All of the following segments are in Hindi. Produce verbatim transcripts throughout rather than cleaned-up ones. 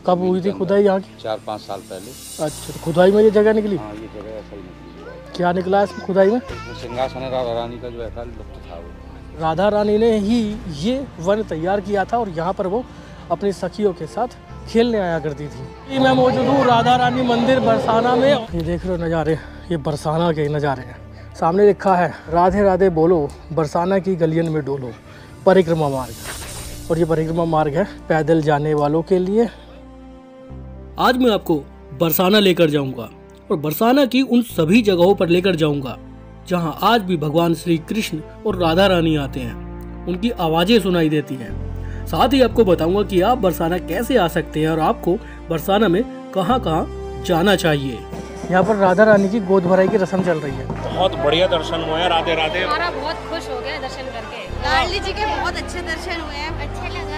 कब हुई थी खुदाई यहाँ की? चार पाँच साल पहले। अच्छा, तो खुदाई में ये जगह निकली? हाँ, ये जगह ऐसा ही निकली। क्या निकला है इसमें खुदाई में? वो सिंहासन राधा रानी का जो है था लुप्त था वो। राधा रानी ने ही ये वन तैयार किया था और यहाँ पर वो अपनी सखियों के साथ खेलने आया करती थी। मैं मौजूद हूँ राधा रानी मंदिर बरसाना में। ये देख रहे हो नज़ारे, ये बरसाना के नज़ारे हैं। सामने लिखा है राधे राधे बोलो, बरसाना की गलियन में डोलो, परिक्रमा मार्ग। और ये परिक्रमा मार्ग है पैदल जाने वालों के लिए। आज मैं आपको बरसाना लेकर जाऊंगा और बरसाना की उन सभी जगहों पर लेकर जाऊंगा जहां आज भी भगवान श्री कृष्ण और राधा रानी आते हैं। उनकी आवाजें सुनाई देती हैं। साथ ही आपको बताऊंगा कि आप बरसाना कैसे आ सकते हैं और आपको बरसाना में कहां कहां जाना चाहिए। यहाँ पर राधा रानी की गोद भराई की रस्म चल रही है। बहुत बढ़िया दर्शन हुए हैं। राधे राधे। हमारा बहुत खुश हो गया दर्शन करके। लाडली जी के बहुत अच्छे दर्शन हुए हैं, अच्छा लगा।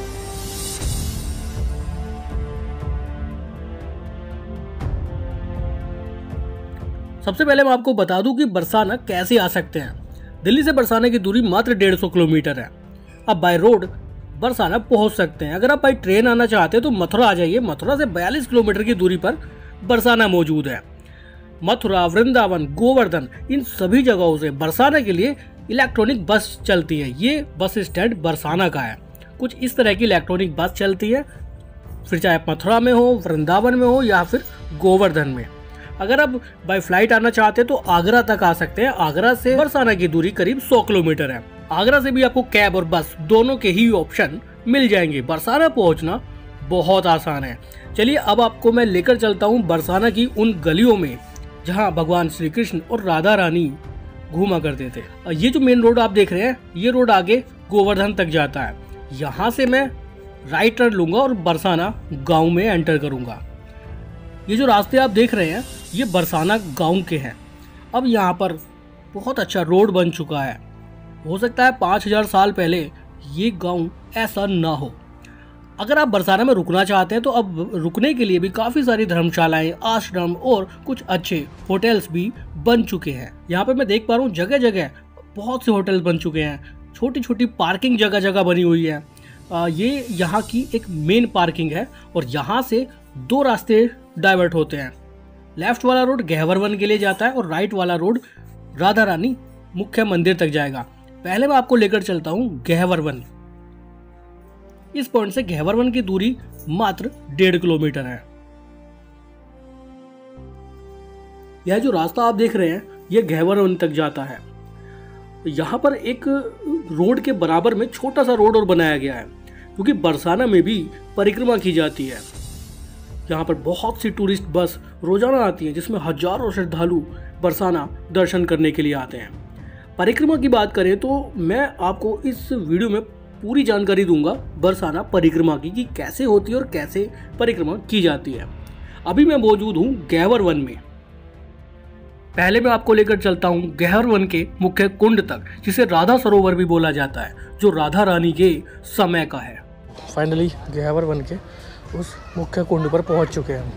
सबसे पहले मैं आपको बता दूं कि बरसाना कैसे आ सकते हैं। दिल्ली से बरसाना की दूरी मात्र डेढ़ सौ किलोमीटर है। आप बाय रोड बरसाना पहुंच सकते हैं। अगर आप बाई ट्रेन आना चाहते हैं तो मथुरा आ जाइए। मथुरा से बयालीस किलोमीटर की दूरी पर बरसाना मौजूद है। मथुरा, वृंदावन, गोवर्धन, इन सभी जगहों से बरसाना के लिए इलेक्ट्रॉनिक बस चलती है। ये बस स्टैंड बरसाना का है। कुछ इस तरह की इलेक्ट्रॉनिक बस चलती है, फिर चाहे मथुरा में हो, वृंदावन में हो या फिर गोवर्धन में। अगर आप बाय फ्लाइट आना चाहते हैं तो आगरा तक आ सकते हैं। आगरा से बरसाना की दूरी करीब सौ किलोमीटर है। आगरा से भी आपको कैब और बस दोनों के ही ऑप्शन मिल जाएंगे। बरसाना पहुंचना बहुत आसान है। चलिए अब आपको मैं लेकर चलता हूं बरसाना की उन गलियों में जहां भगवान श्री कृष्ण और राधा रानी घूमा करते थे। ये जो मेन रोड आप देख रहे हैं, ये रोड आगे गोवर्धन तक जाता है। यहाँ से मैं राइट टर्न लूंगा और बरसाना गाँव में एंटर करूंगा। ये जो रास्ते आप देख रहे हैं ये बरसाना गांव के हैं। अब यहाँ पर बहुत अच्छा रोड बन चुका है। हो सकता है पाँच हजार साल पहले ये गांव ऐसा ना हो। अगर आप बरसाना में रुकना चाहते हैं तो अब रुकने के लिए भी काफ़ी सारी धर्मशालाएं, आश्रम और कुछ अच्छे होटल्स भी बन चुके हैं। यहाँ पे मैं देख पा रहा हूँ जगह जगह बहुत से होटल्स बन चुके हैं। छोटी छोटी पार्किंग जगह जगह बनी हुई है। आ, ये यहाँ की एक मेन पार्किंग है और यहाँ से दो रास्ते डाइवर्ट होते हैं। लेफ्ट वाला रोड गहवर वन के लिए जाता है और राइट वाला रोड राधा रानी मुख्य मंदिर तक जाएगा। पहले मैं आपको लेकर चलता हूँ गहवर वन। इस पॉइंट से गहवर वन की दूरी मात्र डेढ़ किलोमीटर है। यह जो रास्ता आप देख रहे हैं यह गहवर वन तक जाता है। यहाँ पर एक रोड के बराबर में छोटा सा रोड और बनाया गया है क्योंकि बरसाना में भी परिक्रमा की जाती है। यहाँ पर बहुत सी टूरिस्ट बस रोजाना आती हैं जिसमें हजारों श्रद्धालु बरसाना दर्शन करने के लिए आते हैं। परिक्रमा की बात करें तो मैं आपको इस वीडियो में पूरी जानकारी दूंगा बरसाना परिक्रमा की कि कैसे होती है और कैसे परिक्रमा की जाती है। अभी मैं मौजूद हूँ गहवर वन में। पहले मैं आपको लेकर चलता हूँ गहवर वन के मुख्य कुंड तक, जिसे राधा सरोवर भी बोला जाता है, जो राधा रानी के समय का है। फाइनली गहवर वन के उस मुख्य कुंड पर पहुंच चुके हैं।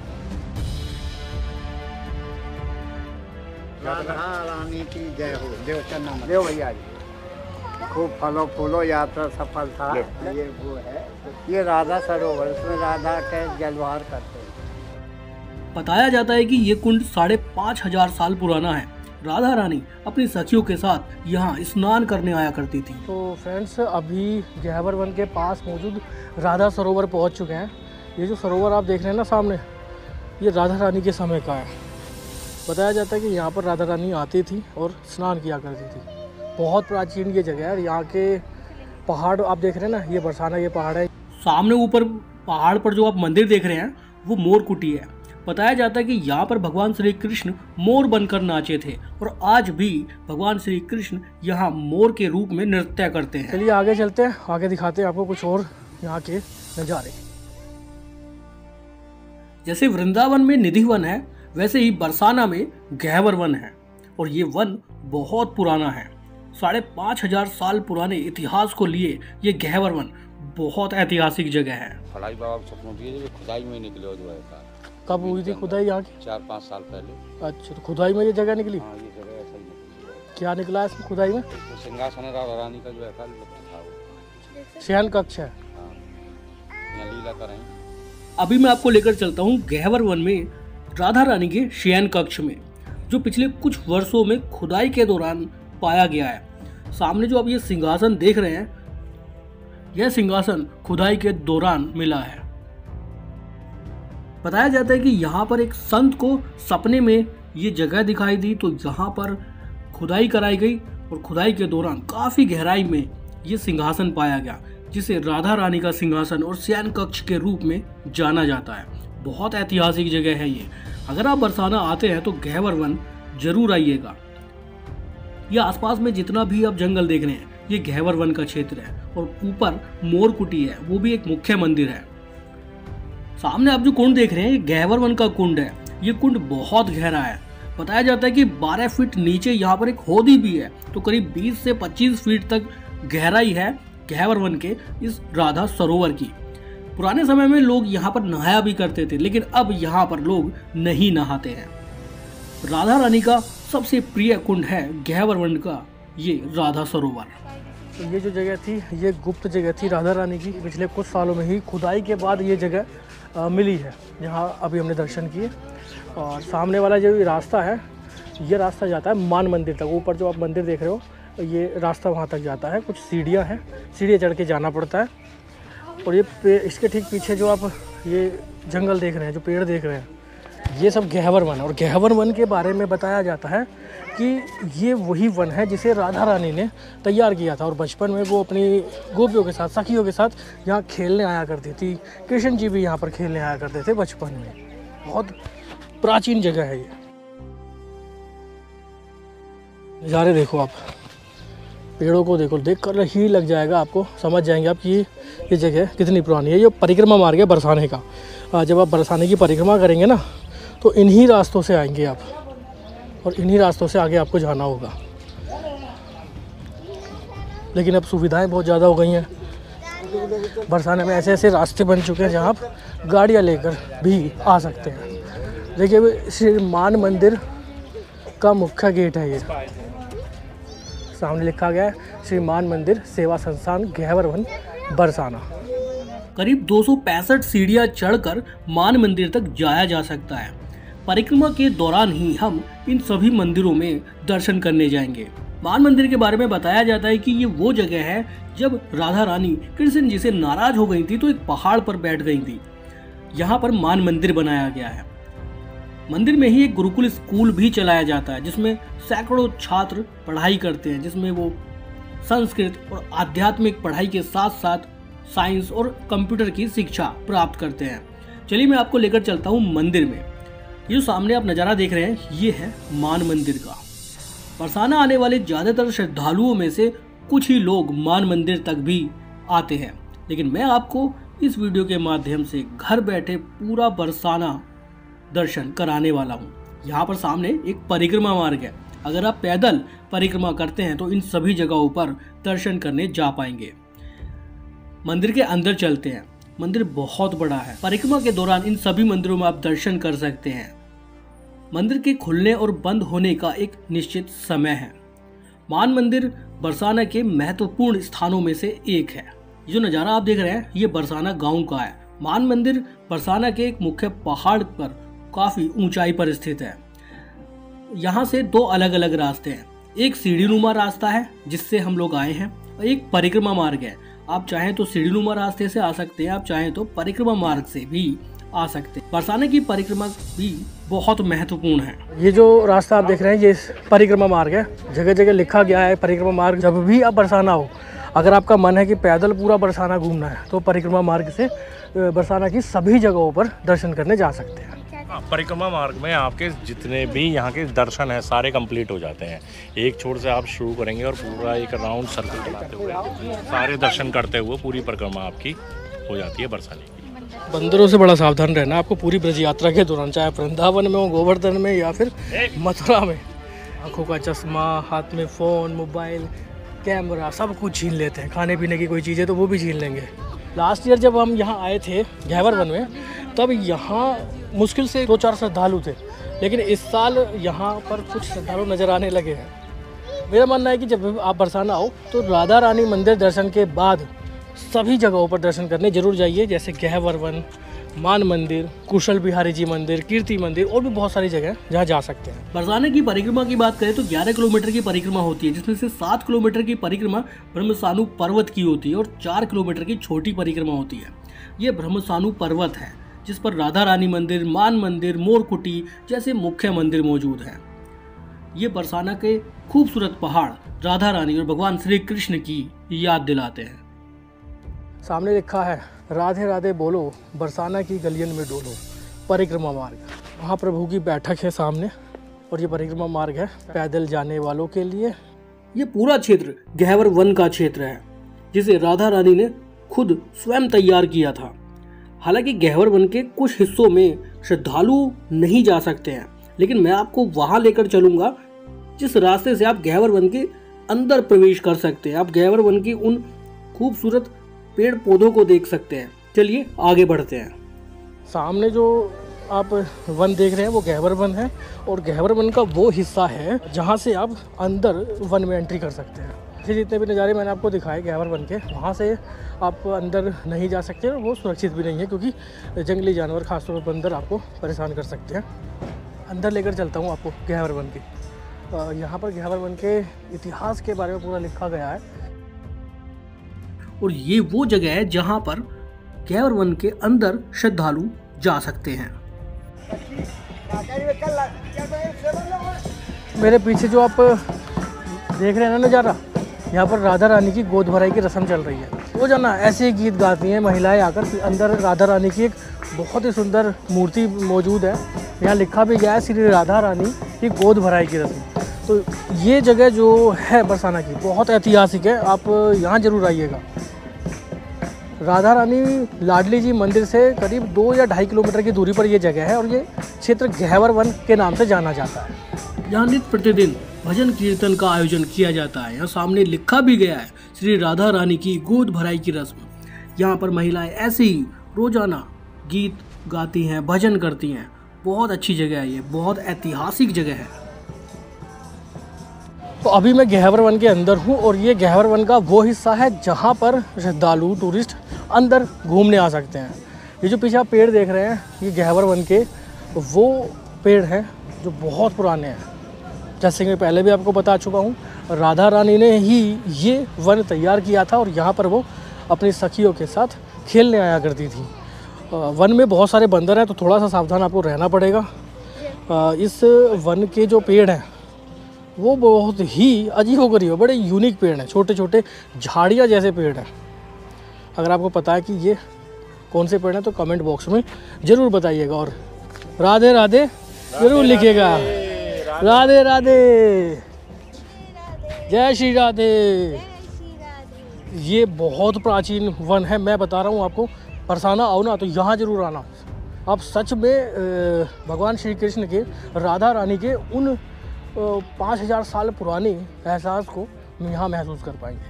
राधा रानी की जय हो। देव चन्ना देव भैया जी, खूब फलो फूलो, यात्रा सफल था। ये वो है, ये राधा सरोवर, इसमें राधा के जलवार करते हैं। बताया जाता है कि ये कुंड साढ़े पाँच हजार साल पुराना है। राधा रानी अपनी सखियों के साथ यहाँ स्नान करने आया करती थी। तो फ्रेंड्स, अभी गहवर वन के पास मौजूद राधा सरोवर पहुँच चुके हैं। ये जो सरोवर आप देख रहे हैं ना सामने, ये राधा रानी के समय का है। बताया जाता है कि यहाँ पर राधा रानी आती थी और स्नान किया करती थी। बहुत प्राचीन ये जगह है। और यहाँ के पहाड़ आप देख रहे हैं ना, ये बरसाना ये पहाड़ है। सामने ऊपर पहाड़ पर जो आप मंदिर देख रहे हैं वो मोर कुटी है। बताया जाता है कि यहाँ पर भगवान श्री कृष्ण मोर बनकर नाचे थे और आज भी भगवान श्री कृष्ण यहाँ मोर के रूप में नृत्य करते हैं। चलिए आगे चलते हैं, आगे दिखाते हैं आपको कुछ और यहाँ के नज़ारे। जैसे वृंदावन में निधि वन है, वैसे ही बरसाना में गहवर वन है और ये वन बहुत पुराना है। साढ़े पाँच हजार साल पुराने इतिहास को लिए ये गहवर वन बहुत ऐतिहासिक जगह है। फलाई बाबा को सपनों दिए, खुदाई में निकले जो है। कब हुई थी खुदाई यहाँ की? चार पाँच साल पहले। अच्छा, तो खुदाई में ये जगह निकली? हाँ, ये जगह ऐसा ही निकली। क्या निकला है इसमें खुदाई में? वो सिंहासन राधा रानी का जो है लुप्त था वो। शयन कक्ष है। हाँ, यहाँ लीला करें। अभी मैं आपको लेकर चलता हूँ गहवर वन में राधा रानी के शयन कक्ष में, जो पिछले कुछ वर्षों में खुदाई के दौरान पाया गया है। सामने जो आप ये सिंहासन देख रहे हैं, यह सिंहासन खुदाई के दौरान मिला है। बताया जाता है कि यहाँ पर एक संत को सपने में ये जगह दिखाई दी, तो यहाँ पर खुदाई कराई गई और खुदाई के दौरान काफ़ी गहराई में ये सिंहासन पाया गया, जिसे राधा रानी का सिंहासन और शयन कक्ष के रूप में जाना जाता है। बहुत ऐतिहासिक जगह है ये। अगर आप बरसाना आते हैं तो गहवर वन जरूर आइएगा। ये आसपास में जितना भी आप जंगल देख रहे हैं, ये गहवर वन का क्षेत्र है। और ऊपर मोर कुटी है, वो भी एक मुख्य मंदिर है। सामने आप जो कुंड देख रहे हैं, ये गहवर वन का कुंड है। ये कुंड बहुत गहरा है। बताया जाता है कि बारह फीट नीचे यहाँ पर एक होदी भी है, तो करीब बीस से पच्चीस फीट तक गहराई है गहवर वन के इस राधा सरोवर की। पुराने समय में लोग यहाँ पर नहाया भी करते थे, लेकिन अब यहाँ पर लोग नहीं नहाते हैं। राधा रानी का सबसे प्रिय कुंड है गहवर वन का ये राधा सरोवर। तो ये जो जगह थी, ये गुप्त जगह थी राधा रानी की। पिछले कुछ सालों में ही खुदाई के बाद ये जगह आ, मिली है, जहाँ अभी हमने दर्शन किए। और सामने वाला जो रास्ता है, ये रास्ता जाता है मान मंदिर तक। ऊपर जो आप मंदिर देख रहे हो, ये रास्ता वहाँ तक जाता है। कुछ सीढ़ियाँ हैं, सीढ़ियाँ चढ़ के जाना पड़ता है। और ये इसके ठीक पीछे जो आप ये जंगल देख रहे हैं, जो पेड़ देख रहे हैं, ये सब गहवर वन है। और गहवर वन के बारे में बताया जाता है कि ये वही वन है जिसे राधा रानी ने तैयार किया था। और बचपन में वो अपनी गोपियों के साथ, सखियों के साथ यहाँ खेलने आया करती थी। कृष्ण जी भी यहाँ पर खेलने आया करते थे बचपन में। बहुत प्राचीन जगह है ये। नज़ारे देखो आप, पेड़ों को देखो, देख कर ही लग जाएगा आपको, समझ जाएंगे आप कि ये जगह कितनी पुरानी है। ये परिक्रमा मार्ग है बरसाने का। जब आप बरसाने की परिक्रमा करेंगे ना, तो इन्हीं रास्तों से आएंगे आप, और इन्हीं रास्तों से आगे आपको जाना होगा। लेकिन अब सुविधाएं बहुत ज़्यादा हो गई हैं। बरसाने में ऐसे ऐसे रास्ते बन चुके हैं जहाँ आप गाड़ियाँ लेकर भी आ सकते हैं। देखिए, श्री मान मंदिर का मुख्य गेट है। ये सामने लिखा गया है श्री मान मंदिर सेवा संस्थान गहवर वन बरसाना। करीब दो सौ पैंसठ सीढ़ियाँ चढ़कर मान मंदिर तक जाया जा सकता है। परिक्रमा के दौरान ही हम इन सभी मंदिरों में दर्शन करने जाएंगे। मान मंदिर के बारे में बताया जाता है कि ये वो जगह है जब राधा रानी कृष्ण जी से नाराज हो गई थी, तो एक पहाड़ पर बैठ गई थी। यहाँ पर मान मंदिर बनाया गया है। मंदिर में ही एक गुरुकुल स्कूल भी चलाया जाता है, जिसमें सैकड़ों छात्र पढ़ाई करते हैं, जिसमें वो संस्कृत और आध्यात्मिक पढ़ाई के साथ साथ साइंस और कंप्यूटर की शिक्षा प्राप्त करते हैं। चलिए मैं आपको लेकर चलता हूँ मंदिर में। ये जो सामने आप नज़ारा देख रहे हैं, ये है मान मंदिर का। बरसाना आने वाले ज़्यादातर श्रद्धालुओं में से कुछ ही लोग मान मंदिर तक भी आते हैं, लेकिन मैं आपको इस वीडियो के माध्यम से घर बैठे पूरा बरसाना दर्शन कराने वाला हूँ। यहाँ पर सामने एक परिक्रमा मार्ग है। अगर आप पैदल परिक्रमा करते हैं तो इन सभी जगहों पर दर्शन करने जा पाएंगे। मंदिर के अंदर चलते हैं। मंदिर बहुत बड़ा है। परिक्रमा के दौरान इन सभी मंदिरों में आप दर्शन कर सकते हैं। मंदिर के खुलने और बंद होने का एक निश्चित समय है। मान मंदिर बरसाना के महत्वपूर्ण स्थानों में से एक है। जो नज़ारा आप देख रहे हैं, ये बरसाना गांव का है। मान मंदिर बरसाना के एक मुख्य पहाड़ पर काफी ऊंचाई पर स्थित है। यहाँ से दो अलग अलग रास्ते हैं। एक सीढ़ीनुमा रास्ता है जिससे हम लोग आए हैं, और एक परिक्रमा मार्ग है। आप चाहें तो सीढ़ीनुमा रास्ते से आ सकते हैं, आप चाहें तो परिक्रमा मार्ग से भी आ सकते हैं। बरसाने की परिक्रमा भी बहुत महत्वपूर्ण है। ये जो रास्ता आप देख रहे हैं, ये परिक्रमा मार्ग है। जगह जगह लिखा गया है परिक्रमा मार्ग। जब भी आप बरसाना हो, अगर आपका मन है कि पैदल पूरा बरसाना घूमना है, तो परिक्रमा मार्ग से बरसाना की सभी जगहों पर दर्शन करने जा सकते हैं। परिक्रमा मार्ग में आपके जितने भी यहाँ के दर्शन हैं सारे कंप्लीट हो जाते हैं। एक छोर से आप शुरू करेंगे और पूरा एक राउंड सर्कल बनाते हुए सारे दर्शन करते हुए पूरी परिक्रमा आपकी हो जाती है बरसाने की। बंदरों से बड़ा सावधान रहना आपको पूरी ब्रज यात्रा के दौरान, चाहे वृंदावन में हो, गोवर्धन में या फिर मथुरा में। आंखों का चश्मा, हाथ में फ़ोन, मोबाइल, कैमरा सब कुछ छीन लेते हैं। खाने पीने की कोई चीज़ें तो वो भी छीन लेंगे। लास्ट ईयर जब हम यहाँ आए थे गहवर वन में, तब यहाँ मुश्किल से दो चार श्रद्धालु थे, लेकिन इस साल यहाँ पर कुछ श्रद्धालु नज़र आने लगे हैं। मेरा मानना है कि जब आप बरसाना आओ तो राधा रानी मंदिर दर्शन के बाद सभी जगहों पर दर्शन करने जरूर जाइए, जैसे गहवर वन, मान मंदिर, कुशल बिहारी जी मंदिर, कीर्ति मंदिर और भी बहुत सारी जगह जहाँ जा सकते हैं। बरसाना की परिक्रमा की बात करें तो ग्यारह किलोमीटर की परिक्रमा होती है, जिसमें से सात किलोमीटर की परिक्रमा ब्रह्मसानु पर्वत की होती है और चार किलोमीटर की छोटी परिक्रमा होती है। ये ब्रह्मसानु पर्वत है जिस पर राधा रानी मंदिर, मान मंदिर, मोरकुटी जैसे मुख्य मंदिर मौजूद हैं। ये बरसाना के खूबसूरत पहाड़ राधा रानी और भगवान श्री कृष्ण की याद दिलाते हैं। सामने लिखा है राधे राधे बोलो, बरसाना की गलियन में डोलो, परिक्रमा मार्ग। वहाँ प्रभु की बैठक है सामने और ये परिक्रमा मार्ग है पैदल जाने वालों के लिए। ये पूरा क्षेत्र गहवर वन का क्षेत्र है जिसे राधा रानी ने खुद स्वयं तैयार किया था। हालांकि गहवर वन के कुछ हिस्सों में श्रद्धालु नहीं जा सकते हैं, लेकिन मैं आपको वहां लेकर चलूंगा जिस रास्ते से आप गहवर वन के अंदर प्रवेश कर सकते हैं। आप गहवर वन की उन खूबसूरत पेड़ पौधों को देख सकते हैं। चलिए आगे बढ़ते हैं। सामने जो आप वन देख रहे हैं वो गहवर वन है और गहवर वन का वो हिस्सा है जहाँ से आप अंदर वन में एंट्री कर सकते हैं। ये जितने भी नज़ारे मैंने आपको दिखाए गहवर वन के, वहाँ से आप अंदर नहीं जा सकते और वो सुरक्षित भी नहीं है क्योंकि जंगली जानवर खासतौर पर बंदर आपको परेशान कर सकते हैं। अंदर लेकर चलता हूँ आपको गहवर वन के। यहाँ पर गहवर वन के इतिहास के बारे में पूरा लिखा गया है और ये वो जगह है जहाँ पर गहवर वन के अंदर श्रद्धालु जा सकते हैं। मेरे पीछे जो आप देख रहे हैं ना नज़ारा, यहाँ पर राधा रानी की गोद भराई की रस्म चल रही है। वो जाना ऐसे ही गीत गाती हैं महिलाएं आकर। अंदर राधा रानी की एक बहुत ही सुंदर मूर्ति मौजूद है। यहाँ लिखा भी गया है श्री राधा रानी की गोद भराई की रस्म। तो ये जगह जो है बरसाना की बहुत ऐतिहासिक है, आप यहाँ जरूर आइएगा। राधा रानी लाडली जी मंदिर से करीब दो या ढाई किलोमीटर की दूरी पर ये जगह है और ये क्षेत्र गहवर वन के नाम से जाना जाता है। यहाँ नित्य प्रतिदिन भजन कीर्तन का आयोजन किया जाता है। यहाँ सामने लिखा भी गया है श्री राधा रानी की गोद भराई की रस्म। यहाँ पर महिलाएं ऐसे ही रोजाना गीत गाती हैं, भजन करती हैं। बहुत अच्छी जगह है, ये बहुत ऐतिहासिक जगह है। तो अभी मैं गहवर वन के अंदर हूँ और ये गहवर वन का वो हिस्सा है जहाँ पर श्रद्धालु टूरिस्ट अंदर घूमने आ सकते हैं। ये जो पीछे आप पेड़ देख रहे हैं ये गहवर वन के वो पेड़ हैं जो बहुत पुराने हैं। जैसे कि मैं पहले भी आपको बता चुका हूँ, राधा रानी ने ही ये वन तैयार किया था और यहाँ पर वो अपनी सखियों के साथ खेलने आया करती थी। वन में बहुत सारे बंदर हैं तो थोड़ा सा सावधान आपको रहना पड़ेगा। इस वन के जो पेड़ हैं वो बहुत ही अजीबोगरीब, बड़े यूनिक पेड़ हैं। छोटे छोटे झाड़ियाँ जैसे पेड़ हैं। अगर आपको पता है कि ये कौन से पेड़ हैं तो कमेंट बॉक्स में ज़रूर बताइएगा और राधे राधे ज़रूर लिखिएगा। राधे राधे, जय श्री राधे। ये बहुत प्राचीन वन है। मैं बता रहा हूँ आपको, बरसाना आओ ना तो यहाँ ज़रूर आना। आप सच में भगवान श्री कृष्ण के, राधा रानी के उन पाँच हजार साल पुरानी एहसास को यहाँ महसूस कर पाएंगे।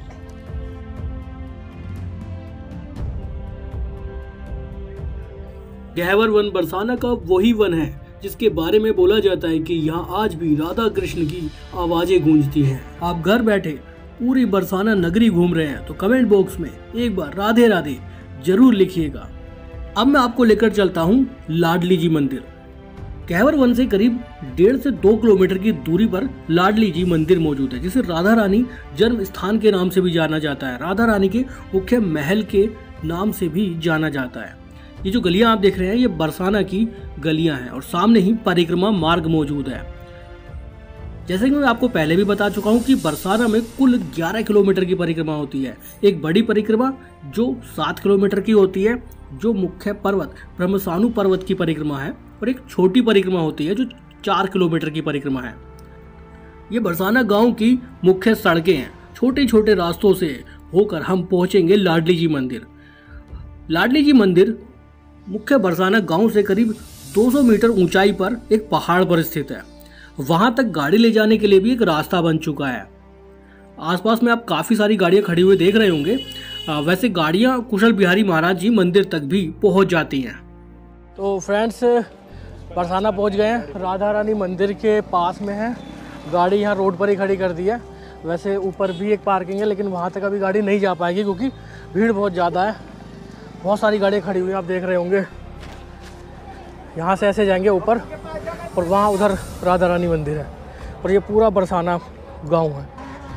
गहवर वन बरसाना का वही वन है जिसके बारे में बोला जाता है कि यहाँ आज भी राधा कृष्ण की आवाजें गूंजती हैं। आप घर बैठे पूरी बरसाना नगरी घूम रहे हैं तो कमेंट बॉक्स में एक बार राधे राधे जरूर लिखिएगा। अब मैं आपको लेकर चलता हूँ लाडली जी मंदिर। गहवर वन से करीब डेढ़ से दो किलोमीटर की दूरी पर लाडली जी मंदिर मौजूद है, जिसे राधा रानी जन्म स्थान के नाम से भी जाना जाता है। राधा रानी के मुख्य महल के नाम से भी जाना जाता है। ये जो गलियां आप देख रहे हैं ये बरसाना की गलियां हैं और सामने ही परिक्रमा मार्ग मौजूद है। जैसे कि मैं आपको पहले भी बता चुका हूं कि बरसाना में कुल ग्यारह किलोमीटर की परिक्रमा होती है। एक बड़ी परिक्रमा जो सात किलोमीटर की होती है, जो मुख्य पर्वत ब्रह्मसानु पर्वत की परिक्रमा है, और एक छोटी परिक्रमा होती है जो चार किलोमीटर की परिक्रमा है। ये बरसाना गांव की मुख्य सड़कें हैं। छोटे छोटे रास्तों से होकर हम पहुंचेंगे लाडली जी मंदिर। लाडली जी मंदिर मुख्य बरसाना गांव से करीब दो सौ मीटर ऊंचाई पर एक पहाड़ पर स्थित है। वहां तक गाड़ी ले जाने के लिए भी एक रास्ता बन चुका है। आसपास में आप काफ़ी सारी गाड़ियां खड़ी हुई देख रहे होंगे। वैसे गाड़ियां कुशल बिहारी महाराज जी मंदिर तक भी पहुंच जाती हैं। तो फ्रेंड्स, बरसाना पहुंच गए हैं। राधा रानी मंदिर के पास में है। गाड़ी यहाँ रोड पर ही खड़ी कर दी है। वैसे ऊपर भी एक पार्किंग है लेकिन वहाँ तक अभी गाड़ी नहीं जा पाएगी क्योंकि भीड़ बहुत ज़्यादा है। बहुत सारी गाड़ियाँ खड़ी हुई हैं, आप देख रहे होंगे। यहाँ से ऐसे जाएंगे ऊपर और वहाँ उधर राधा रानी मंदिर है और ये पूरा बरसाना गांव है।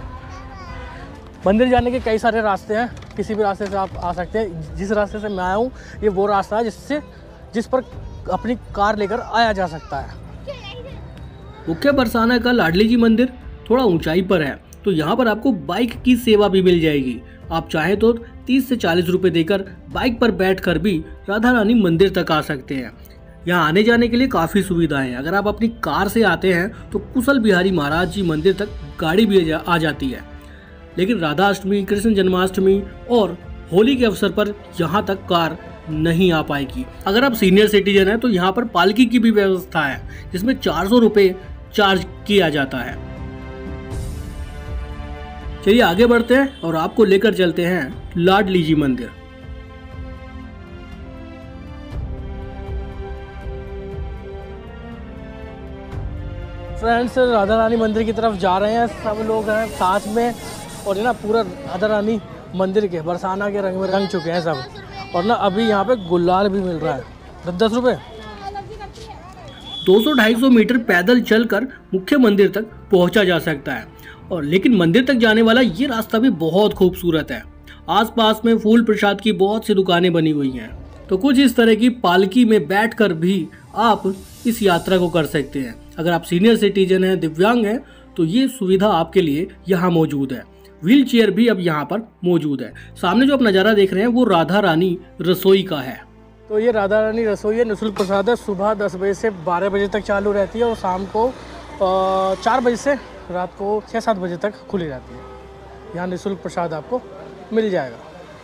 मंदिर जाने के कई सारे रास्ते हैं, किसी भी रास्ते से आप आ सकते हैं। जिस रास्ते से मैं आया हूँ ये वो रास्ता है जिससे जिस पर अपनी कार लेकर आया जा सकता है। मुख्य बरसाना का लाडली जी मंदिर थोड़ा ऊंचाई पर है, तो यहाँ पर आपको बाइक की सेवा भी मिल जाएगी। आप चाहें तो तीस से चालीस रुपए देकर बाइक पर बैठकर भी राधा रानी मंदिर तक आ सकते हैं। यहाँ आने जाने के लिए काफ़ी सुविधाएं हैं। अगर आप अपनी कार से आते हैं तो कुशल बिहारी महाराज जी मंदिर तक गाड़ी भी आ जाती है, लेकिन राधा अष्टमी, कृष्ण जन्माष्टमी और होली के अवसर पर यहाँ तक कार नहीं आ पाएगी। अगर आप सीनियर सिटीजन हैं तो यहाँ पर पालकी की भी व्यवस्था है, जिसमें चार सौ रुपये चार्ज किया जाता है। चलिए आगे बढ़ते हैं और आपको लेकर चलते हैं लाडली जी मंदिर। फ्रेंड्स, राधा रानी मंदिर की तरफ जा रहे हैं, सब लोग हैं साथ में और है ना पूरा राधा रानी मंदिर के बरसाना के रंग में रंग चुके हैं सब। और ना अभी यहाँ पे गुलाल भी मिल रहा है दस दस रुपये। दो सौ ढाई सौ मीटर पैदल चलकर मुख्य मंदिर तक पहुंचा जा सकता है, और लेकिन मंदिर तक जाने वाला ये रास्ता भी बहुत खूबसूरत है। आसपास में फूल प्रसाद की बहुत सी दुकानें बनी हुई हैं, तो कुछ इस तरह की पालकी में बैठकर भी आप इस यात्रा को कर सकते हैं। अगर आप सीनियर सिटीजन हैं, दिव्यांग हैं, तो ये सुविधा आपके लिए यहाँ मौजूद है। व्हील चेयर भी अब यहाँ पर मौजूद है। सामने जो आप नज़ारा देख रहे हैं वो राधा रानी रसोई का है। तो ये राधा रानी रसोई है, निःशुल्क प्रसाद है। सुबह दस बजे से बारह बजे तक चालू रहती है और शाम को चार बजे से रात को छः सात बजे तक खुली रहती है। यहाँ निःशुल्क प्रसाद आपको मिल जाएगा।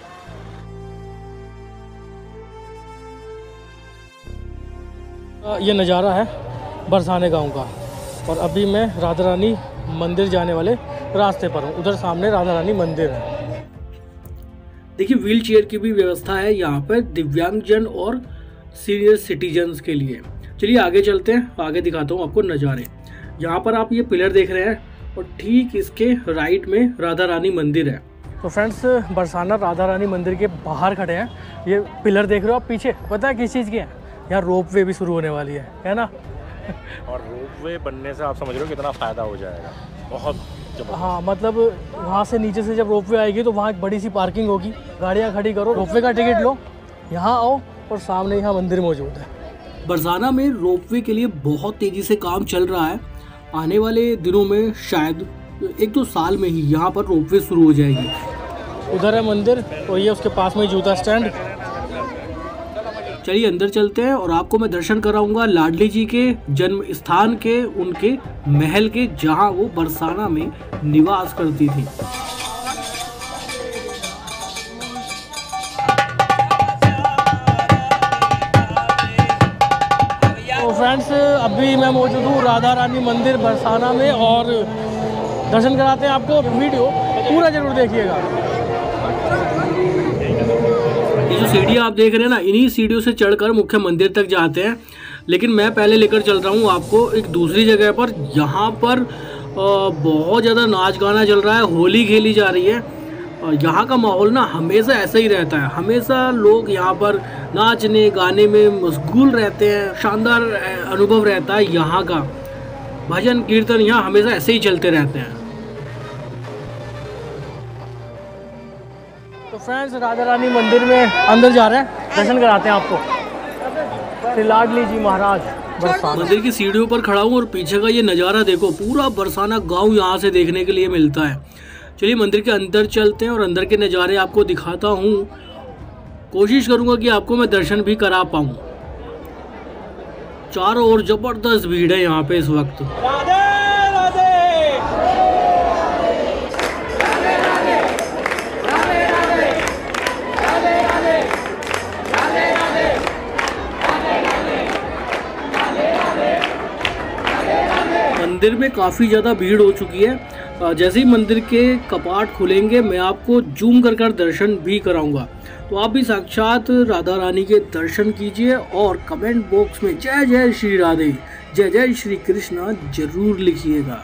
ये नज़ारा है बरसाने गांव का, और अभी मैं राधा रानी मंदिर जाने वाले रास्ते पर हूँ। उधर सामने राधा रानी मंदिर है। देखिए व्हील चेयर की भी व्यवस्था है यहाँ पर दिव्यांगजन और सीनियर सिटीजन्स के लिए। चलिए आगे चलते हैं, आगे दिखाता हूँ आपको नज़ारे। यहाँ पर आप ये पिलर देख रहे हैं और ठीक इसके राइट में राधा रानी मंदिर है। तो फ्रेंड्स, बरसाना राधा रानी मंदिर के बाहर खड़े हैं। ये पिलर देख रहे हो आप पीछे, पता है किस चीज़ की है? यहाँ रोप वे भी शुरू होने वाली है, है ना? और रोप वे बनने से आप समझ रहे हो कितना फ़ायदा हो जाएगा, बहुत जबरदस्त। हाँ, मतलब वहाँ से नीचे से जब रोपवे आएगी तो वहाँ एक बड़ी सी पार्किंग होगी, गाड़ियाँ खड़ी करो, रोपवे का टिकट लो, यहाँ आओ और सामने यहाँ मंदिर मौजूद है। बरसाना में रोपवे के लिए बहुत तेज़ी से काम चल रहा है। आने वाले दिनों में शायद एक दो साल में ही यहाँ पर रोपवे शुरू हो जाएगी। उधर है मंदिर और ये उसके पास में जूता स्टैंड। चलिए अंदर चलते हैं और आपको मैं दर्शन कराऊंगा लाडली जी के जन्म स्थान के, उनके महल के, जहां वो बरसाना में निवास करती थी। तो फ्रेंड्स, अभी मैं मौजूद हूँ राधा रानी मंदिर बरसाना में और दर्शन कराते हैं आपको। वीडियो पूरा जरूर देखिएगा। ये जो सीढ़ियाँ आप देख रहे हैं ना, इन्हीं सीढ़ियों से चढ़कर मुख्य मंदिर तक जाते हैं। लेकिन मैं पहले लेकर चल रहा हूँ आपको एक दूसरी जगह पर। यहाँ पर बहुत ज़्यादा नाच गाना चल रहा है, होली खेली जा रही है। यहाँ का माहौल ना हमेशा ऐसा ही रहता है, हमेशा लोग यहाँ पर नाचने गाने में मशगूल रहते हैं। शानदार अनुभव रहता है यहाँ का। भजन कीर्तन यहाँ हमेशा ऐसे ही चलते रहते हैं। तो फ्रेंड्स, राधा रानी मंदिर में अंदर जा रहे हैं, दर्शन कराते हैं आपको। श्री लाडली जी महाराज बरसाना। मंदिर की सीढ़ियों पर खड़ा हूँ और पीछे का ये नज़ारा देखो, पूरा बरसाना गांव यहाँ से देखने के लिए मिलता है। चलिए मंदिर के अंदर चलते हैं और अंदर के नज़ारे आपको दिखाता हूँ। कोशिश करूँगा कि आपको मैं दर्शन भी करा पाऊँ। चारों ओर जबरदस्त भीड़ है यहाँ पे इस वक्त। मंदिर में काफ़ी ज़्यादा भीड़ हो चुकी है। जैसे ही मंदिर के कपाट खुलेंगे मैं आपको जूम कर कर दर्शन भी कराऊंगा। तो आप भी साक्षात राधा रानी के दर्शन कीजिए और कमेंट बॉक्स में जय जय श्री राधे, जय जय श्री कृष्णा जरूर लिखिएगा।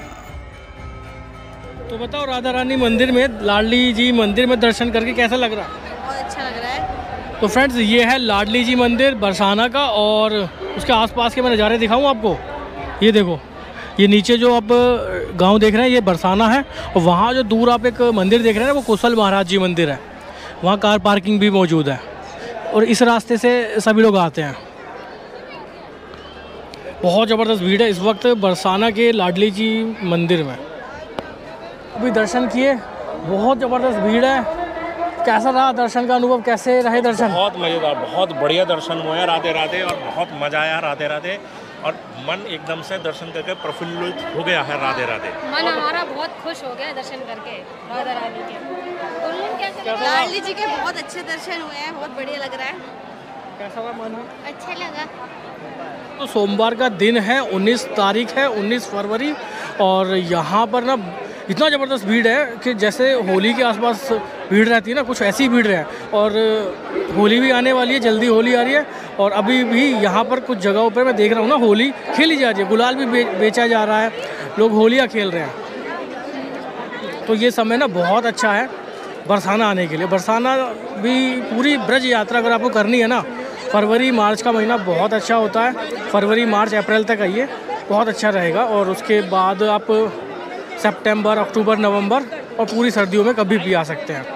तो बताओ, राधा रानी मंदिर में, लाडली जी मंदिर में दर्शन करके कैसा लग रहा है? बहुत अच्छा लग रहा है। तो फ्रेंड्स ये है लाडली जी मंदिर बरसाना का, और उसके आसपास के मैं नज़ारे दिखाऊं आपको। ये देखो, ये नीचे जो आप गांव देख रहे हैं ये बरसाना है, और वहाँ जो दूर आप एक मंदिर देख रहे हैं वो कुशल महाराज जी मंदिर है। वहाँ कार पार्किंग भी मौजूद है, और इस रास्ते से सभी लोग आते हैं। बहुत ज़बरदस्त भीड़ है इस वक्त बरसाना के लाडली जी मंदिर में। अभी दर्शन किए, बहुत ज़बरदस्त भीड़ है। कैसा रहा दर्शन का अनुभव, कैसे रहे दर्शन? बहुत मज़ेदार, बहुत बढ़िया दर्शन हुए, राधे राधे, और बहुत मज़ा आया राधे राधे, और मन एकदम से दर्शन करके प्रफुल्लित हो गया है राधे राधे। मन हमारा बहुत खुश हो गया दर्शन करके राधा रानी के। उन्होंने कैसे लगा? लाडली जी के बहुत अच्छे दर्शन हुए हैं, बहुत बढ़िया लग रहा है। कैसा रहा मन में? अच्छा लगा। तो सोमवार का दिन है, उन्नीस तारीख है, उन्नीस फरवरी, और यहाँ पर ना इतना ज़बरदस्त भीड़ है कि जैसे होली के आसपास भीड़ रहती है ना, कुछ ऐसी भीड़ है। और होली भी आने वाली है, जल्दी होली आ रही है, और अभी भी यहाँ पर कुछ जगहों पर मैं देख रहा हूँ ना होली खेली जा रही है, गुलाल भी बे, बेचा जा रहा है, लोग होलियाँ खेल रहे हैं। तो ये समय ना बहुत अच्छा है बरसाना आने के लिए। बरसाना भी पूरी ब्रज यात्रा अगर आपको करनी है ना, फरवरी मार्च का महीना बहुत अच्छा होता है। फरवरी मार्च अप्रैल तक आइए, बहुत अच्छा रहेगा। और उसके बाद आप सितंबर, अक्टूबर, नवंबर और पूरी सर्दियों में कभी भी आ सकते हैं।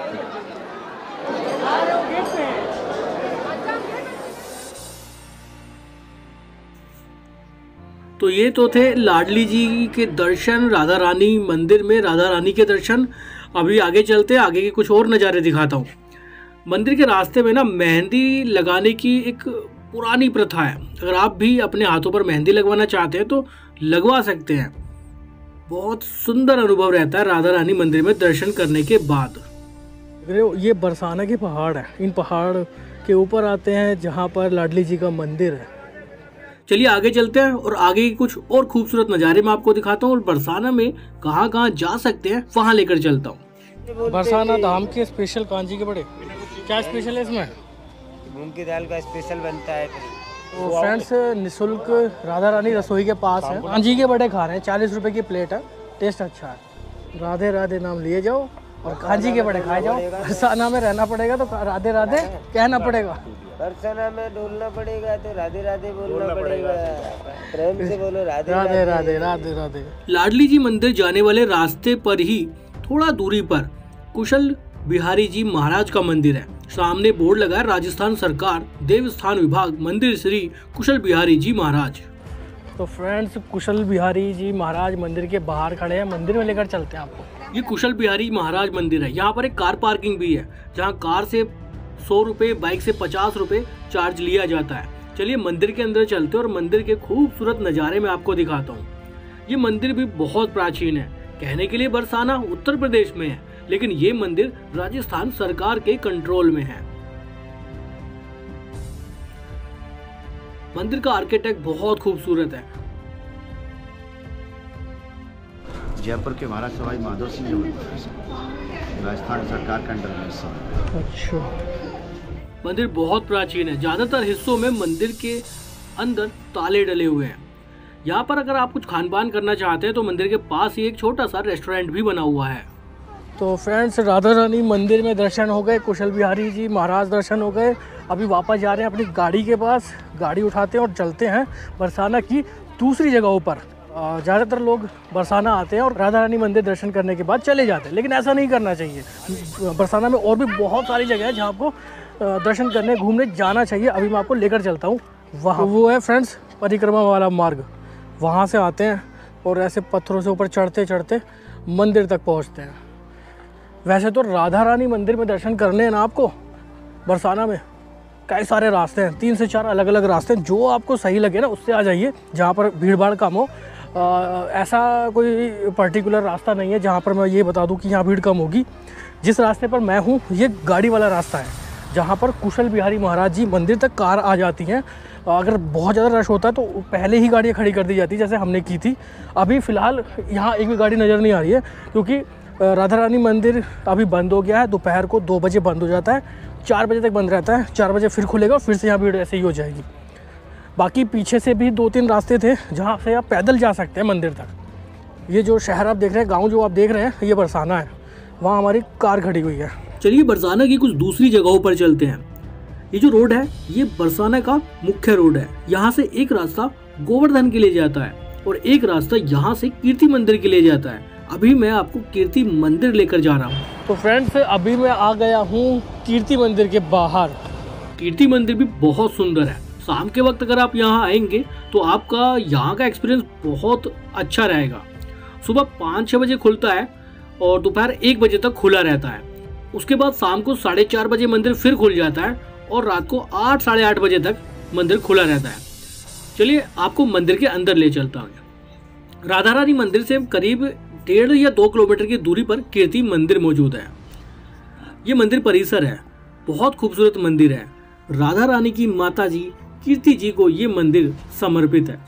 तो ये तो थे लाडली जी के दर्शन, राधा रानी मंदिर में राधा रानी के दर्शन। अभी आगे चलते हैं, आगे के कुछ और नज़ारे दिखाता हूँ। मंदिर के रास्ते में ना मेहंदी लगाने की एक पुरानी प्रथा है। अगर आप भी अपने हाथों पर मेहंदी लगवाना चाहते हैं तो लगवा सकते हैं। बहुत सुंदर अनुभव रहता है राधा रानी मंदिर में दर्शन करने के बाद। ये बरसाना के पहाड़ है, इन पहाड़ के ऊपर आते हैं जहाँ पर लाडली जी का मंदिर है। चलिए आगे चलते हैं और आगे की कुछ और खूबसूरत नज़ारे मैं आपको दिखाता हूँ, और बरसाना में कहाँ कहाँ जा सकते हैं वहाँ लेकर चलता हूँ। बरसाना धाम के स्पेशल कांजी के बड़े, क्या स्पेशल है इसमें? मूंग की दाल का स्पेशल बनता है। तो फ्रेंड्स निःशुल्क राधा रानी रसोई के पास है, कांजी के बड़े खा रहे हैं, चालीस रुपए की प्लेट है, टेस्ट अच्छा है। राधे राधे नाम लिए जाओ और कांजी के बड़े खाए जाओ। बरसाना में रहना पड़ेगा तो राधे राधे कहना पड़ेगा, बरसाना में डोलना पड़ेगा तो राधे राधे बोलना पड़ेगा। प्रेम से बोलो राधे राधे राधे राधे राधे। लाडली जी मंदिर जाने वाले रास्ते पर ही थोड़ा दूरी पर कुशल बिहारी जी महाराज का मंदिर है। सामने बोर्ड लगा है राजस्थान सरकार देवस्थान विभाग मंदिर श्री कुशल बिहारी जी महाराज। तो फ्रेंड्स कुशल बिहारी जी महाराज मंदिर के बाहर खड़े हैं, मंदिर में लेकर चलते हैं आपको। ये कुशल बिहारी महाराज मंदिर है। यहाँ पर एक कार पार्किंग भी है, जहाँ कार से सौ रुपए, बाइक से पचास रुपए चार्ज लिया जाता है। चलिए मंदिर के अंदर चलते हैं और मंदिर के खूबसूरत नज़ारे मैं आपको दिखाता हूँ। ये मंदिर भी बहुत प्राचीन है। कहने के लिए बरसाना उत्तर प्रदेश में है, लेकिन ये मंदिर राजस्थान सरकार के कंट्रोल में है। मंदिर का आर्किटेक्ट बहुत खूबसूरत है। जयपुर के महाराज सवाई माधो सिंह राजस्थान सरकार का अंडर में। अच्छा, मंदिर बहुत प्राचीन है। ज्यादातर हिस्सों में मंदिर के अंदर ताले डले हुए हैं। यहाँ पर अगर आप कुछ खान पान करना चाहते हैं तो मंदिर के पास ही एक छोटा सा रेस्टोरेंट भी बना हुआ है। तो फ्रेंड्स राधा रानी मंदिर में दर्शन हो गए, कुशल बिहारी जी महाराज दर्शन हो गए। अभी वापस जा रहे हैं अपनी गाड़ी के पास, गाड़ी उठाते हैं और चलते हैं बरसाना की दूसरी जगहों पर। ज़्यादातर लोग बरसाना आते हैं और राधा रानी मंदिर दर्शन करने के बाद चले जाते हैं, लेकिन ऐसा नहीं करना चाहिए। बरसाना में और भी बहुत सारी जगह है जहाँ आपको दर्शन करने घूमने जाना चाहिए। अभी मैं आपको लेकर चलता हूँ वहाँ। वो है फ्रेंड्स परिक्रमा वाला मार्ग, वहाँ से आते हैं और ऐसे पत्थरों से ऊपर चढ़ते चढ़ते मंदिर तक पहुँचते हैं। वैसे तो राधा रानी मंदिर में दर्शन करने हैं ना आपको बरसाना में कई सारे रास्ते हैं, तीन से चार अलग अलग रास्ते हैं। जो आपको सही लगे ना उससे आ जाइए, जहाँ पर भीड़ भाड़ कम हो। आ, ऐसा कोई पर्टिकुलर रास्ता नहीं है जहाँ पर मैं ये बता दूँ कि यहाँ भीड़ कम होगी। जिस रास्ते पर मैं हूँ ये गाड़ी वाला रास्ता है, जहाँ पर कुशल बिहारी महाराज जी मंदिर तक कार आ जाती हैं। अगर बहुत ज़्यादा रश होता है तो पहले ही गाड़ियाँ खड़ी कर दी जाती जैसे हमने की थी। अभी फ़िलहाल यहाँ एक भी गाड़ी नज़र नहीं आ रही है, क्योंकि राधा रानी मंदिर अभी बंद हो गया है। दोपहर को दो बजे बंद हो जाता है, चार बजे तक बंद रहता है, चार बजे फिर खुलेगा और फिर से यहाँ भीड़ ऐसे ही हो जाएगी। बाकी पीछे से भी दो तीन रास्ते थे जहाँ से आप पैदल जा सकते हैं मंदिर तक। ये जो शहर आप देख रहे हैं, गांव जो आप देख रहे हैं, ये बरसाना है। वहाँ हमारी कार खड़ी हुई है। चलिए बरसाना की कुछ दूसरी जगहों पर चलते हैं। ये जो रोड है ये बरसाना का मुख्य रोड है। यहाँ से एक रास्ता गोवर्धन के लिए जाता है और एक रास्ता यहाँ से कीर्ति मंदिर के लिए जाता है। अभी मैं आपको कीर्ति मंदिर लेकर जा रहा हूँ। तो फ्रेंड्स अभी मैं आ गया हूँ कीर्ति मंदिर के बाहर। कीर्ति मंदिर भी बहुत सुंदर है। शाम के वक्त अगर आप यहाँ आएंगे तो आपका यहाँ का एक्सपीरियंस बहुत अच्छा रहेगा। सुबह पाँच छः बजे खुलता है और दोपहर एक बजे तक खुला रहता है। उसके बाद शाम को साढ़े चार बजे मंदिर फिर खुल जाता है और रात को आठ साढ़े आठ बजे तक मंदिर खुला रहता है। चलिए आपको मंदिर के अंदर ले चलता हूँ। राधा रानी मंदिर से करीब डेढ़ या दो किलोमीटर की दूरी पर कीर्ति मंदिर मौजूद है। ये मंदिर परिसर है, बहुत खूबसूरत मंदिर है। राधा रानी की माता जी कीर्ति जी को ये मंदिर समर्पित है।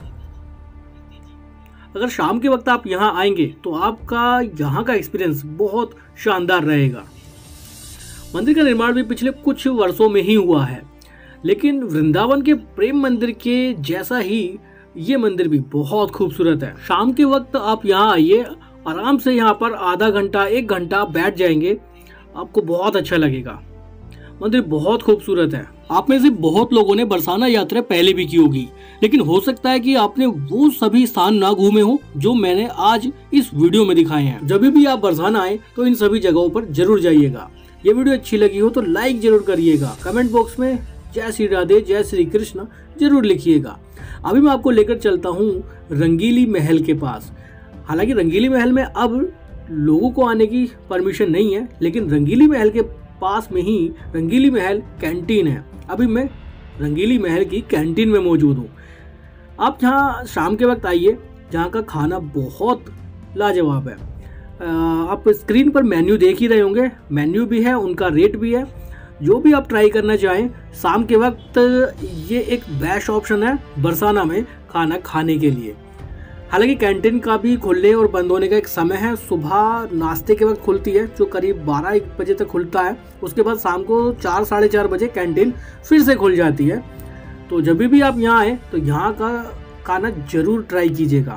अगर शाम के वक्त आप यहाँ आएंगे तो आपका यहाँ का एक्सपीरियंस बहुत शानदार रहेगा। मंदिर का निर्माण भी पिछले कुछ वर्षों में ही हुआ है, लेकिन वृंदावन के प्रेम मंदिर के जैसा ही ये मंदिर भी बहुत खूबसूरत है। शाम के वक्त आप यहाँ आइए, आराम से यहाँ पर आधा घंटा एक घंटा बैठ जाएंगे, आपको बहुत अच्छा लगेगा। मंदिर बहुत खूबसूरत है। आप में से बहुत लोगों ने बरसाना यात्रा पहले भी की होगी, लेकिन हो सकता है कि आपने वो सभी स्थान ना घूमे हो जो मैंने आज इस वीडियो में दिखाए हैं। जब भी आप बरसाना आए तो इन सभी जगहों पर जरूर जाइएगा। ये वीडियो अच्छी लगी हो तो लाइक जरूर करिएगा। कमेंट बॉक्स में जय श्री राधे जय श्री कृष्ण जरूर लिखिएगा। अभी मैं आपको लेकर चलता हूँ रंगीली महल के पास। हालांकि रंगीली महल में अब लोगों को आने की परमिशन नहीं है, लेकिन रंगीली महल के पास में ही रंगीली महल कैंटीन है। अभी मैं रंगीली महल की कैंटीन में मौजूद हूँ। आप यहाँ शाम के वक्त आइए, जहाँ का खाना बहुत लाजवाब है। आप स्क्रीन पर मेन्यू देख ही रहे होंगे, मेन्यू भी है, उनका रेट भी है। जो भी आप ट्राई करना चाहें शाम के वक्त ये एक बेस्ट ऑप्शन है बरसाना में खाना खाने के लिए। हालांकि कैंटीन का भी खुलने और बंद होने का एक समय है। सुबह नाश्ते के वक्त खुलती है जो करीब बारह एक बजे तक खुलता है। उसके बाद शाम को चार साढ़े चार बजे कैंटीन फिर से खुल जाती है। तो जब भी आप यहाँ आए तो यहाँ का खाना जरूर ट्राई कीजिएगा।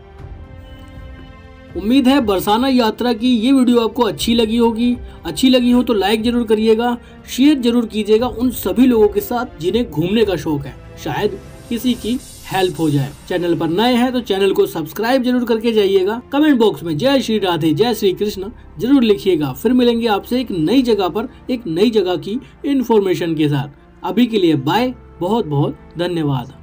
उम्मीद है बरसाना यात्रा की ये वीडियो आपको अच्छी लगी होगी। अच्छी लगी हो तो लाइक जरूर करिएगा, शेयर जरूर कीजिएगा उन सभी लोगों के साथ जिन्हें घूमने का शौक है। शायद किसी की हेल्प हो जाए। चैनल पर नए हैं तो चैनल को सब्सक्राइब जरूर करके जाइएगा। कमेंट बॉक्स में जय श्री राधे जय श्री कृष्ण जरूर लिखिएगा। फिर मिलेंगे आपसे एक नई जगह पर एक नई जगह की इंफॉर्मेशन के साथ। अभी के लिए बाय, बहुत बहुत धन्यवाद।